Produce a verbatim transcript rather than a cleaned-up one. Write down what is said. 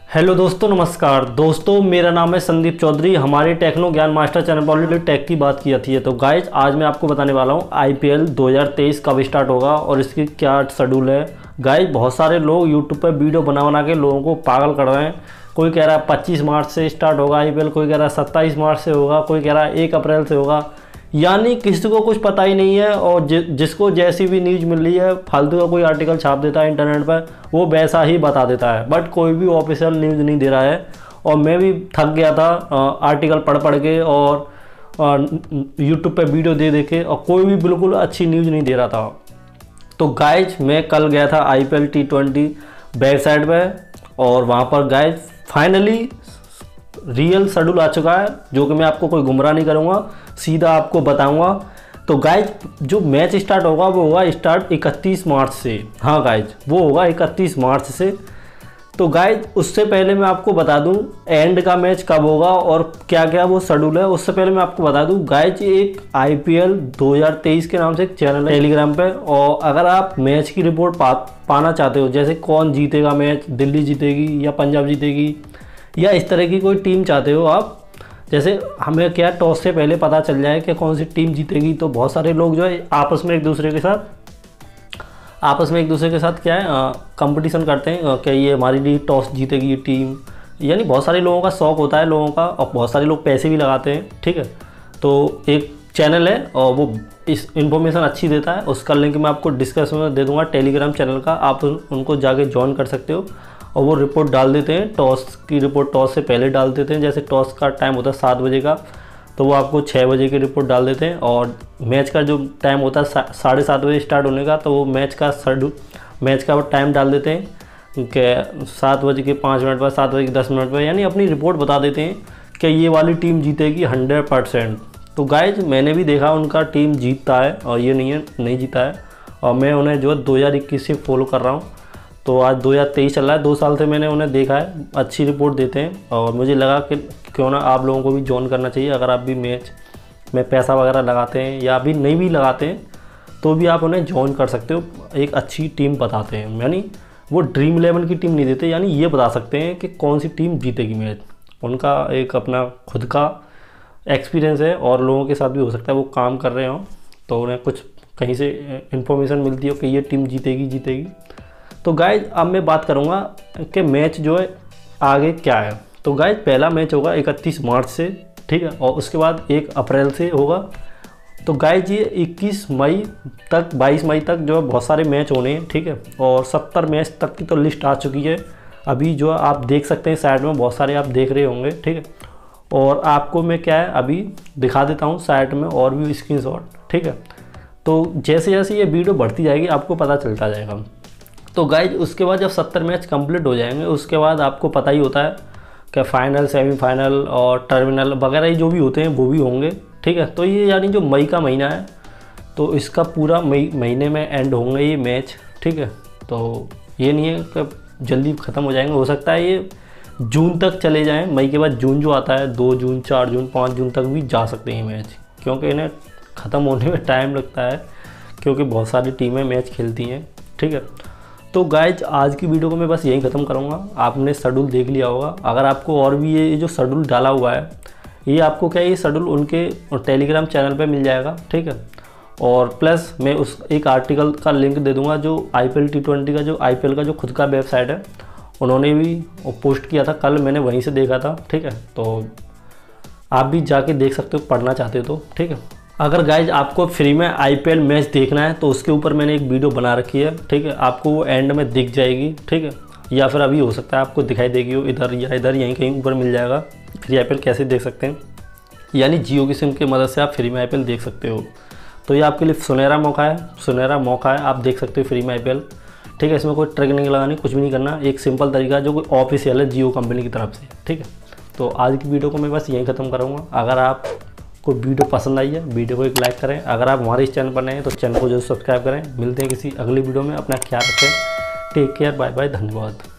Hello दोस्तों, नमस्कार दोस्तों। मेरा नाम है संदीप चौधरी। हमारे टेक्नो ज्ञान मास्टर चैनल पर ऑलरेडी टेक की बात की जाती है। तो गाइज आज मैं आपको बताने वाला हूँ आईपीएल दो हज़ार तेईस कब स्टार्ट होगा और इसकी क्या शेड्यूल है। गाइज बहुत सारे लोग यूट्यूब पर वीडियो बना बना के लोगों को पागल कर रहे हैं। कोई कह रहा है पच्चीस मार्च से स्टार्ट होगा आईपीएल, कोई कह रहा है सत्ताईस मार्च से होगा, कोई कह रहा है एक अप्रैल से होगा। यानी किसी को कुछ पता ही नहीं है और जि, जिसको जैसी भी न्यूज़ मिल रही है फालतू का कोई आर्टिकल छाप देता है इंटरनेट पर, वो वैसा ही बता देता है। बट कोई भी ऑफिशियल न्यूज़ नहीं दे रहा है। और मैं भी थक गया था आर्टिकल पढ़ पढ़ के और यूट्यूब पे वीडियो दे दे के, और कोई भी बिल्कुल अच्छी न्यूज़ नहीं दे रहा था। तो गाइज मैं कल गया था आईपीएल टी ट्वेंटी वेबसाइट पर और वहाँ पर गाइज फाइनली रियल शेड्यूल आ चुका है, जो कि मैं आपको कोई गुमराह नहीं करूँगा, सीधा आपको बताऊंगा। तो गाइज जो मैच स्टार्ट होगा वो होगा स्टार्ट इकतीस मार्च से। हाँ गाइज, वो होगा इकतीस मार्च से। तो गाइज उससे पहले मैं आपको बता दूं एंड का मैच कब होगा और क्या क्या वो शेड्यूल है। उससे पहले मैं आपको बता दूं गाइज एक आईपीएल दो हज़ार तेईस के नाम से एक चैनल है टेलीग्राम पे, और अगर आप मैच की रिपोर्ट पा पाना चाहते हो, जैसे कौन जीतेगा मैच, दिल्ली जीतेगी या पंजाब जीतेगी या इस तरह की कोई टीम चाहते हो आप, जैसे हमें क्या टॉस से पहले पता चल जाए कि कौन सी टीम जीतेगी। तो बहुत सारे लोग जो है आपस में एक दूसरे के साथ आपस में एक दूसरे के साथ क्या है कंपटीशन करते हैं कि ये हमारी लिए टॉस जीतेगी ये टीम। यानी बहुत सारे लोगों का शौक़ होता है लोगों का, और बहुत सारे लोग पैसे भी लगाते हैं। ठीक है, तो एक चैनल है और वो इस इन्फॉर्मेशन अच्छी देता है। उसका लिंक मैं आपको डिस्क्रिप्शन में दे दूँगा टेलीग्राम चैनल का, आप उनको जाके ज्वाइन कर सकते हो। और वो रिपोर्ट डाल देते हैं, टॉस की रिपोर्ट टॉस से पहले डाल देते हैं। जैसे टॉस का टाइम होता है सात बजे का, तो वो आपको छः बजे की रिपोर्ट डाल देते हैं। और मैच का जो टाइम होता है साढ़े सात बजे स्टार्ट होने का, तो वो मैच का शेड्यूल मैच का वो टाइम डाल देते हैं कि सात बजे के पाँच मिनट पर, सात बजे के दस मिनट पर, यानी अपनी रिपोर्ट बता देते हैं कि ये वाली टीम जीतेगी हंड्रेड परसेंट। तो गाइज मैंने भी देखा उनका टीम जीतता है और ये नहीं है नहीं जीता है। और मैं उन्हें जो है दो हज़ार इक्कीस से फॉलो कर रहा हूँ। तो आज दो हज़ार तेईस चल रहा है, दो साल से मैंने उन्हें देखा है, अच्छी रिपोर्ट देते हैं। और मुझे लगा कि क्यों ना आप लोगों को भी ज्वाइन करना चाहिए। अगर आप भी मैच में पैसा वगैरह लगाते हैं या अभी नहीं भी लगाते हैं तो भी आप उन्हें ज्वाइन कर सकते हो। एक अच्छी टीम बताते हैं, यानी वो ड्रीम इलेवन की टीम नहीं देते, यानी ये बता सकते हैं कि कौन सी टीम जीतेगी मैच। उनका एक अपना खुद का एक्सपीरियंस है और लोगों के साथ भी हो सकता है वो काम कर रहे हों, तो उन्हें कुछ कहीं से इन्फॉर्मेशन मिलती हो कि ये टीम जीतेगी जीतेगी तो गाइज अब मैं बात करूँगा कि मैच जो है आगे क्या है। तो गाइज पहला मैच होगा इकतीस मार्च से, ठीक है, और उसके बाद एक अप्रैल से होगा। तो गाइज ये इक्कीस मई तक बाईस मई तक जो है बहुत सारे मैच होने हैं, ठीक है। और सत्तर मैच तक की तो लिस्ट आ चुकी है अभी, जो आप देख सकते हैं साइड में बहुत सारे आप देख रहे होंगे, ठीक है। और आपको मैं क्या है अभी दिखा देता हूँ साइड में और भी स्क्रीनशॉट, ठीक है। तो जैसे जैसे ये वीडियो बढ़ती जाएगी आपको पता चलता जाएगा। तो गाइज उसके बाद जब सत्तर मैच कंप्लीट हो जाएंगे उसके बाद आपको पता ही होता है कि फाइनल, सेमीफाइनल और टर्मिनल वगैरह जो भी होते हैं वो भी होंगे, ठीक है। तो ये यानी जो मई का महीना है तो इसका पूरा मई महीने में एंड होंगे ये मैच, ठीक है। तो ये नहीं है कि जल्दी ख़त्म हो जाएंगे, हो सकता है ये जून तक चले जाएँ। मई के बाद जून जो आता है, दो जून, चार जून, पाँच जून तक भी जा सकते हैं मैच, क्योंकि इन्हें ख़त्म होने में टाइम लगता है, क्योंकि बहुत सारी टीमें मैच खेलती हैं, ठीक है। तो गाइज आज की वीडियो को मैं बस यहीं ख़त्म करूँगा। आपने शेड्यूल देख लिया होगा। अगर आपको और भी ये जो शेड्यूल डाला हुआ है ये आपको क्या है, ये शेड्यूल उनके टेलीग्राम चैनल पे मिल जाएगा, ठीक है। और प्लस मैं उस एक आर्टिकल का लिंक दे दूँगा जो आईपीएल टी ट्वेंटी का जो आईपीएल का जो खुद का वेबसाइट है उन्होंने भी पोस्ट किया था कल, मैंने वहीं से देखा था, ठीक है। तो आप भी जाके देख सकते हो पढ़ना चाहते हो तो, ठीक है। अगर गाइज आपको फ्री में आईपीएल मैच देखना है तो उसके ऊपर मैंने एक वीडियो बना रखी है, ठीक है। आपको वो एंड में दिख जाएगी, ठीक है, या फिर अभी हो सकता है आपको दिखाई देगी हो इधर या इधर, यहीं कहीं ऊपर मिल जाएगा फ्री आईपीएल कैसे देख सकते हैं। यानी जियो की सिम की मदद से आप फ्री में आईपीएल देख सकते हो। तो ये आपके लिए सुनहरा मौका है, सुनहरा मौका है, आप देख सकते हो फ्री में आईपीएल, ठीक है। इसमें कोई ट्रिक नहीं लगानी, कुछ भी नहीं करना, एक सिंपल तरीका जो कोई ऑफिशियल है जियो कंपनी की तरफ से, ठीक है। तो आज की वीडियो को मैं बस यहीं ख़त्म करूँगा। अगर आप को वीडियो पसंद आई है वीडियो को एक लाइक करें। अगर आप हमारे इस चैनल पर नए हैं तो चैनल को जरूर सब्सक्राइब करें। मिलते हैं किसी अगली वीडियो में, अपना ख्याल रखें, टेक केयर, बाय बाय, धन्यवाद।